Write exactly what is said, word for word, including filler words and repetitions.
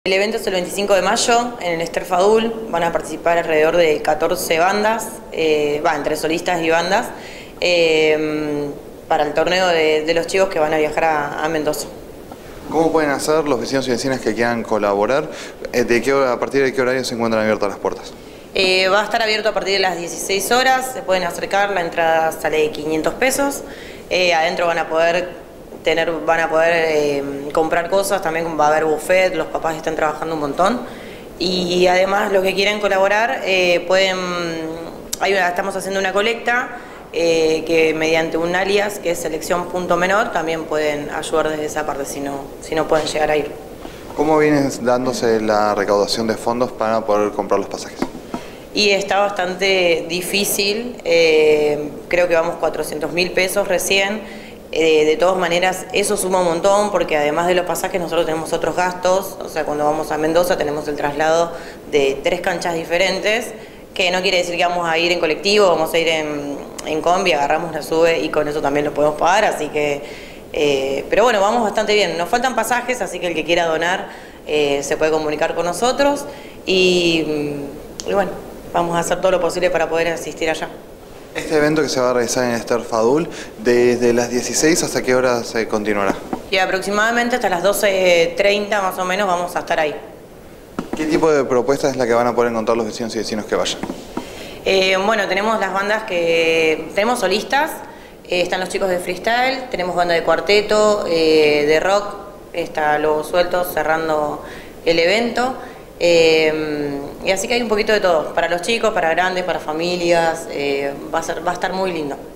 El evento es el veinticinco de mayo en el Ester Fadul, van a participar alrededor de catorce bandas, eh, va, entre solistas y bandas, eh, para el torneo de, de los chicos que van a viajar a, a Mendoza. ¿Cómo pueden hacer los vecinos y vecinas que quieran colaborar? ¿De qué, a partir de qué horario se encuentran abiertas las puertas? Eh, va a estar abierto a partir de las dieciséis horas, se pueden acercar, la entrada sale de quinientos pesos, eh, adentro van a poder tener, van a poder eh, comprar cosas, también va a haber buffet, los papás están trabajando un montón y además los que quieran colaborar eh, pueden, hay una, estamos haciendo una colecta eh, que mediante un alias que es selección punto menor también pueden ayudar desde esa parte si no, si no pueden llegar a ir. ¿Cómo viene dándose la recaudación de fondos para poder comprar los pasajes? Y está bastante difícil, eh, creo que vamos cuatrocientos mil pesos recién. Eh, de todas maneras, eso suma un montón porque además de los pasajes nosotros tenemos otros gastos, o sea, cuando vamos a Mendoza tenemos el traslado de tres canchas diferentes, que no quiere decir que vamos a ir en colectivo, vamos a ir en, en combi, agarramos la sube y con eso también lo podemos pagar, así que, eh, pero bueno, vamos bastante bien. Nos faltan pasajes, así que el que quiera donar eh, se puede comunicar con nosotros y, y bueno, vamos a hacer todo lo posible para poder asistir allá. Este evento que se va a realizar en Ester Fadul, ¿desde las dieciséis hasta qué hora se continuará? Y aproximadamente hasta las doce treinta más o menos vamos a estar ahí. ¿Qué tipo de propuesta es la que van a poder encontrar los vecinos y vecinos que vayan? Eh, bueno, tenemos las bandas que... tenemos solistas, eh, están los chicos de freestyle, tenemos banda de cuarteto, eh, de rock, está Lobos Sueltos cerrando el evento. Eh, y así que hay un poquito de todo, para los chicos, para grandes, para familias, eh, va a ser, va a estar muy lindo.